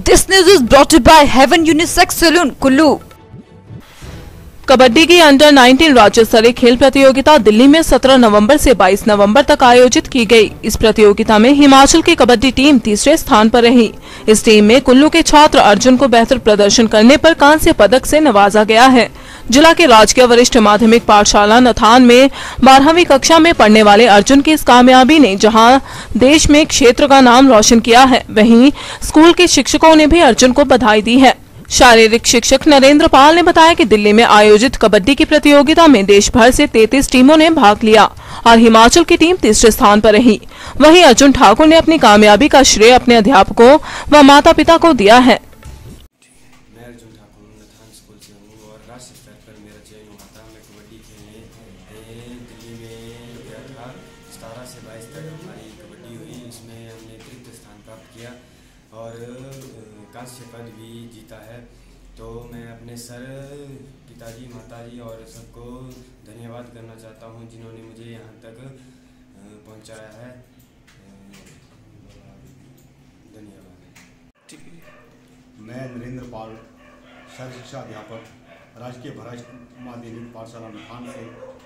This news is brought to you by Heaven Unisex Saloon, Kullu. Kabaddi की under 19 राज्य स्तरीय खेल प्रतियोगिता दिल्ली में 17 नवंबर से 22 नवंबर तक आयोजित की गई। इस प्रतियोगिता में हिमाचल की कबड्डी टीम तीसरे स्थान पर रही। इस टीम में कुल्लू के छात्र अर्जुन को बेहतर प्रदर्शन करने पर कांस्य पदक से नवाजा गया है। जिला के राजकीय वरिष्ठ माध्यमिक पाठशाला नथान में 12वीं कक्षा में पढ़ने वाले अर्जुन की इस कामयाबी ने जहां देश में क्षेत्र का नाम रोशन किया है, वहीं स्कूल के शिक्षकों ने भी अर्जुन को बधाई दी है। शारीरिक शिक्षक नरेंद्र पाल ने बताया कि दिल्ली में आयोजित कबड्डी की प्रतियोगिता में देश भर से 33 टीमों ने भाग लिया और हिमाचल की टीम तीसरे स्थान पर रही। वहीं अर्जुन ठाकुर ने अपनी कामयाबी का श्रेय अपने अध्यापकों व माता पिता को दिया है। मैं अर्जुन ठाकुर नथान स्कूल से हूँ और राष्ट्रीय स्तर पर मेरा चयन हुआ था। मैं कबड्डी खेलने दिल्ली में गया था। 17 से 22 तक हमारी कबड्डी हुई। इसमें हमने तृतीय स्थान प्राप्त किया और कांस्य पद भी जीता है। तो मैं अपने सर, पिताजी, माताजी और सबको धन्यवाद करना चाहता हूँ जिन्होंने मुझे यहाँ तक पहुँचाया है। धन्यवाद। मैं नरेंद्र पाल, सर्व शिक्षा अध्यापक, राजकीय वरिष्ठ माध्यमिक पाठशाला नथान से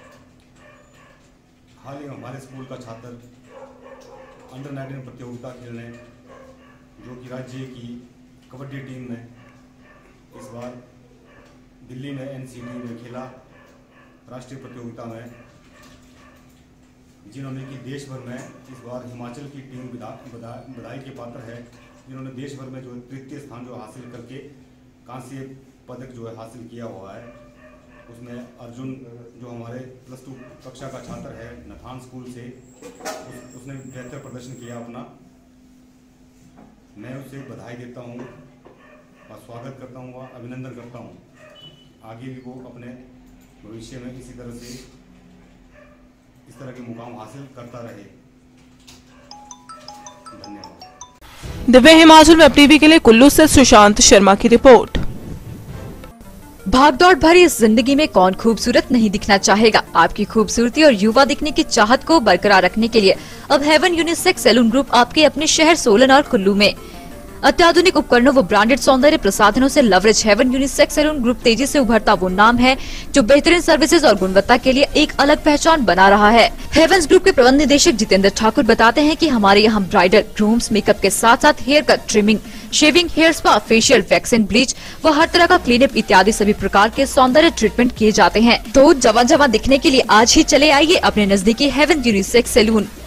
हाल ही हमारे स्कूल का छात्र अंडर 19 प्रतियोगिता खेलने जो कि राज्य की कबड्डी टीम ने इस बार दिल्ली में NCT में खेला। राष्ट्रीय प्रतियोगिता में जिन्होंने कि देश भर में इस बार हिमाचल की टीम बधाई के पात्र है, जिन्होंने देश भर में जो तृतीय स्थान जो हासिल करके कांस्य पदक जो है हासिल किया हुआ है। उसमें अर्जुन जो हमारे +2 कक्षा का छात्र है नथान स्कूल से, उसने बेहतर प्रदर्शन किया अपना। मैं उसे बधाई देता हूँ और स्वागत करता हूँ व अभिनंदन करता हूँ। आगे भी वो अपने भविष्य में इसी तरह से इस तरह के मुकाम हासिल करता रहे। धन्यवाद। दिव्य हिमाचल वेब टीवी के लिए कुल्लू से सुशांत शर्मा की रिपोर्ट। भागदौड़ भरी इस जिंदगी में कौन खूबसूरत नहीं दिखना चाहेगा। आपकी खूबसूरती और युवा दिखने की चाहत को बरकरार रखने के लिए अब हेवन यूनिसेक्स सैलून ग्रुप आपके अपने शहर सोलन और कुल्लू में अत्याधुनिक उपकरणों व ब्रांडेड सौंदर्य प्रसाधनों से लवरेज हेवन यूनिसेक्स सैलून ग्रुप तेजी से उभरता वो नाम है जो बेहतरीन सर्विसेज और गुणवत्ता के लिए एक अलग पहचान बना रहा है। हेवंस ग्रुप के प्रबंध निदेशक जितेंद्र ठाकुर बताते हैं कि हमारे यहाँ ब्राइडल, ग्रूम्स, मेकअप के साथ साथ hair cut, trimming, shaving, hair spa, facial, waxing, bleach व हर तरह का क्लीनअप इत्यादि सभी प्रकार के सौंदर्य ट्रीटमेंट किए जाते हैं। तो जवान दिखने के लिए आज ही चले आइए अपने नजदीकी हेवन यूनिसेक्स सैलून।